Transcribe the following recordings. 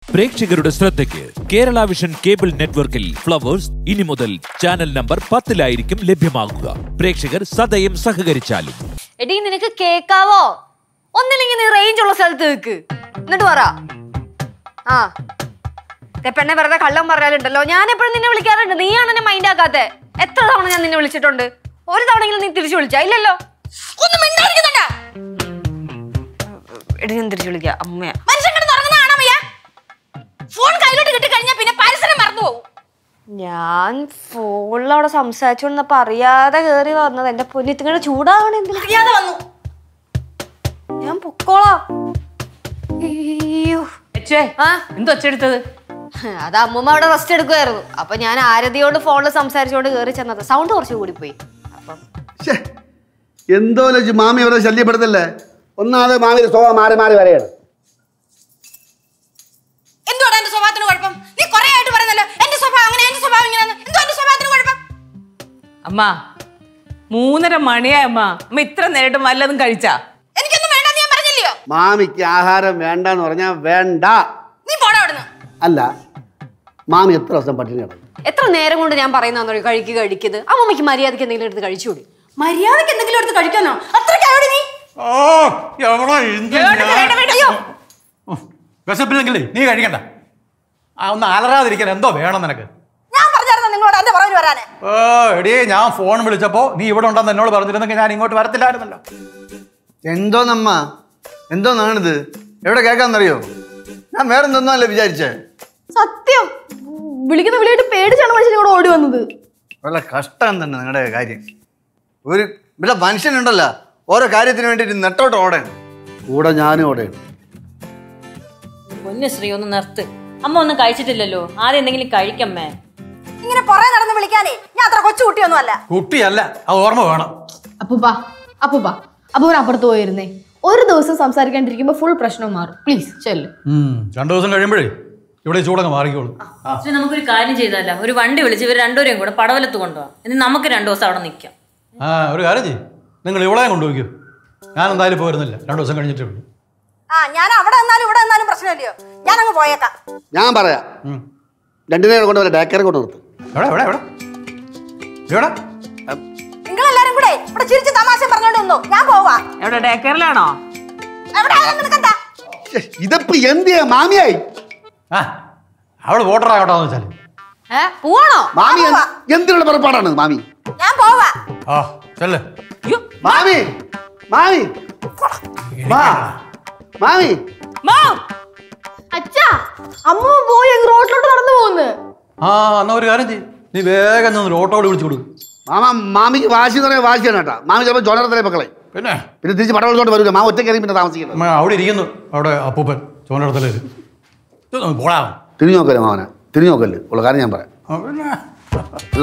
പ്രേക്ഷകരുടെ ശ്രദ്ധയ്ക്ക് Kerala Vision cable നെറ്റ്വർക്കിൽ ഫ്ലവേഴ്സ് ഇനി മുതൽ ചാനൽ നമ്പർ 10-ലായിരിക്കും ലഭ്യമാകുക. പ്രേക്ഷകർ സദയം സഹകരിച്ചാലും. എടീ നിനക്ക് കേക്കാവോ? ഒന്നില്ലെങ്കിൽ നീ റേഞ്ച് ഉള്ള സ്ഥലത്ത് നിൽക്ക്, എന്നിട്ട് പറ. ആ പെണ്ണെ വെറുതെ കള്ളം പറയാലുണ്ടല്ലോ. ഞാൻ എപ്പോഴും നിന്നെ വിളിക്കാറുണ്ട്, നീയാണ് എന്നെ മൈൻഡ് ആക്കാത്തെ. എത്ര തവണ ഞാൻ നിന്നെ വിളിച്ചിട്ടുണ്ട്? ഒരു തവണയെങ്കിലും നീ തിരിച്ചു വിളിച്ചാ? ഇല്ലല്ലോ. ഒന്നും മിണ്ടാതിരിക്കുന്നുണ്ടാ? എടി ഞാൻ തിരിച്ചു വിളിക്കാം. അമ്മയാ ഫോൺ കയ്യിലോട്ട് കിട്ടി കഴിഞ്ഞാൽ പിന്നെ പരിസരം മറന്നു പോകും. ഞാൻ ഫോണിൽ അവിടെ സംസാരിച്ചോണ്ടപ്പോ അറിയാതെ കേറി വന്നത്. എന്റെ പൊന്നിത്തിങ്ങനെ ചൂടാവണ എന്തിനാ വന്നു? ഞാൻ പൊക്കോളാം. അയ്യോ എന്തോ ഒച്ചെടുത്തത്? അത് അമ്മൂമ്മ അവിടെ റെസ്റ്റ് എടുക്കുമായിരുന്നു. അപ്പൊ ഞാൻ ആരതിയോട് ഫോണിൽ സംസാരിച്ചോണ്ട് കേറി ചെന്നത്. സൗണ്ട് കുറച്ച് കൂടി പോയി. എന്തോ മാമി അവരെ ശല്യപ്പെടുത്തല്ലേ. ഒന്നാമത് മാമിയുടെ സ്വഭാവം മാറി മാറി വരെയാണ്. എന്തുവാണ് എന്റെ സ്വഭാവത്തിന് കുഴപ്പം? നീ കുറെ ആയിട്ട് പറയുന്നല്ലോ എന്റെ സ്വഭാവം അങ്ങനെ, എന്റെ സ്വഭാവം ഇങ്ങനെ. എന്തോ എന്റെ സ്വഭാവത്തിന് കുഴപ്പം? അമ്മ 3:30 മണിയായി. അമ്മ ഇത്ര നേരിട്ട് വല്ലതും കഴിച്ചാ? എനിക്കൊന്നും വേണ്ട, ഞാൻ പറഞ്ഞില്ലയോ? മാമിക്ക് ആഹാരം വേണ്ടെന്ന് പറഞ്ഞാൽ വേണ്ട. നീ പോടാ അവിടുന്ന്. അല്ല, മാമി എത്ര ദിവസം പട്ടിണി കിടക്കും? എത്ര നേരം കൊണ്ട് ഞാൻ പറയുന്ന കഴിക്കുന്നത്? അമ്മമ്മക്ക് മര്യാദക്ക് എന്തെങ്കിലും എടുത്ത് കഴിച്ചുകൂടി? മര്യാദക്ക് എന്തെങ്കിലും എടുത്ത് കഴിക്കാനോ? അത്രയ്ക്ക് നീ വിശപ്പില്ലെങ്കിലേ നീ കഴിക്കണ്ട. ഒന്ന് അലറാതിരിക്കാൻ എന്തോ വേണം നിനക്ക്. ഞാൻ പറഞ്ഞായിരുന്നു നിങ്ങളോട് എന്റെ പുറകിൽ വരാനേ. എടിയേ, ഞാൻ ഫോൺ വിളിച്ചപ്പോ നീ ഇവിടെ ഉണ്ടെന്ന് എന്നോട് പറഞ്ഞിരുന്നെങ്കിൽ ഞാൻ ഇങ്ങോട്ട് വരത്തില്ലായിരുന്നല്ലോ. എന്തോന്നമ്മ, എന്തോന്നാണിത്? എവിടെ കേൾക്കാന്നറിയോ? ഞാൻ വേറെ എന്തൊന്നല്ലേ വിചാരിച്ചേ. സത്യം വിളിക്കുന്ന വിളിയായിട്ട് പേടിച്ചാണ് മനുഷ്യൻ ഇവിടെ ഓടി വന്നത്. വല്ല കഷ്ടം തന്നെ നിങ്ങളുടെ കാര്യം. ഒരു ഇവിടെ മനുഷ്യനുണ്ടല്ലോ, ഓരോ കാര്യത്തിന് വേണ്ടിയിട്ട് നെട്ടോട്ട് ഓടേണ്. കൂടെ ഞാനും ഓടേണ്. പൊന്നുശ്രീ ഒന്ന് നിർത്ത്. അമ്മ ഒന്നും കഴിച്ചിട്ടില്ലല്ലോ, ആദ്യം എന്തെങ്കിലും കഴിക്കമ്മേ. ഇങ്ങനെ പുറകെ നടന്ന് വിളിക്കാനേ ഞാൻ അത്ര കൊച്ചു കുട്ടിയൊന്നും അല്ല. കുട്ടിയല്ല, അത് ഓർമ്മ വേണം. അപ്പൂപ്പ അപ്പുറത്ത് പോയിരുന്നേ. ഒരു ദിവസം സംസാരിക്കാണ്ടിരിക്കുമ്പോ ഫുൾ പ്രശ്നം മാറും. പ്ലീസ് ചെല്ല്. 2 ദിവസം കഴിയുമ്പോഴേ ഇവിടെ ചൂടങ്ങ് മാറിക്കോളൂ. നമുക്കൊരു കാര്യം ചെയ്താലോ, ഒരു വണ്ടി വിളിച്ച് ഇവർ രണ്ടുപേരെയും കൂടെ പടവലത്ത് കൊണ്ടുപോകാം. എന്നിട്ട് നമുക്ക് 2 ദിവസം അവിടെ നിൽക്കാം. ഒരു കാര്യം ചെയ്യും, നിങ്ങൾ ഇവിടെ കൊണ്ടുപോയിക്കോ. ഞാൻ എന്തായാലും പോരുന്നില്ല, 2 ദിവസം കഴിഞ്ഞിട്ടേ ഉള്ളൂ. ഞാൻ അവിടെ നിന്നാലും ഇവിടെ നിന്നാലും പ്രശ്നമില്ലയോ? ഞാൻ അങ്ങ് പോയേക്കാം. ഞാൻ പറയാം, 2 നേരം കൊണ്ട് ഡേക്കറെ കൊണ്ട് നിർത്തും. നിങ്ങളെല്ലാരും കൂടെ ഇവിടെ ചിരിച്ച് തമാശ പറഞ്ഞോണ്ട് വന്നു. ഞാൻ പോവാ. എവിടെ ഡേക്കറിലാണോ? ഇതപ്പോ എന്തിയാ മാമിയായി? അവള് വോട്ടറാകട്ടോന്ന് വെച്ചാല് പോവാണോ? മാമി എന്തിനുള്ള പുറപ്പാടാണ് മാമി? ഞാൻ പോവാ. മാമി മാമി മാമി അച്ഛാ, അമ്മ പോയി റോഡിലോട്ട് നടന്നു പോകുന്നു. എന്നാ ഒരു കാര്യം ചെയ്യും, നീ വേഗം ഓട്ടോട് വിളിച്ചു കൊടുക്കും. മാമിക്ക് വാശി എന്ന് പറയാൻ വാശിയാണ് കേട്ടാ. മാമി ചിലപ്പോൾ ചോനടത്തിലെ മക്കളെ പിന്നെ തിരിച്ച് പടവലത്തോട്ട് വരില്ല. മാമ ഒറ്റ കയറി പിന്നെ താമസിക്കുന്നത്. അവിടെ ഇരിക്കുന്നു, അവിടെ അപ്പൂപ്പൻ ചോനടത്തില് പോടാ. തിരിഞ്ഞു നോക്കല്ലേ മാമനെ, തിരിഞ്ഞു നോക്കല്ലേ ഉള്ള കാര്യം ഞാൻ പറയാം. അല്ല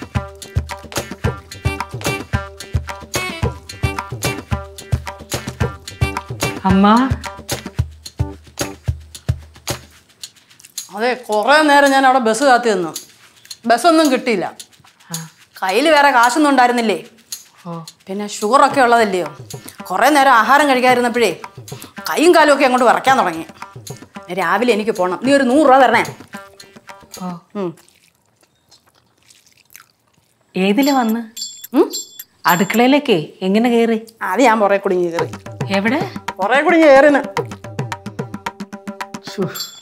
അമ്മ അതെ, കുറെ നേരം ഞാൻ അവിടെ ബസ് കാത്തി നിന്നു. ബസ്സൊന്നും കിട്ടിയില്ല. കയ്യിൽ വേറെ കാശൊന്നും ഉണ്ടായിരുന്നില്ലേ. പിന്നെ ഷുഗറൊക്കെ ഉള്ളതല്ലയോ. കുറെ നേരം ആഹാരം കഴിക്കാതിരുന്നപ്പോഴേ കൈയും കാലും ഒക്കെ അങ്ങോട്ട് വിറയ്ക്കാൻ തുടങ്ങി. രാവിലെ എനിക്ക് പോകണം. നീ ഒരു 100 രൂപ തരണേ. ഏതില് വന്ന് അടുക്കളയിലേക്കേ എങ്ങനെ കയറി? അത് ഞാൻ പുറകെ കുടുങ്ങി കയറി. എവിടെ? പുറകെ കുടുങ്ങി കയറിന്.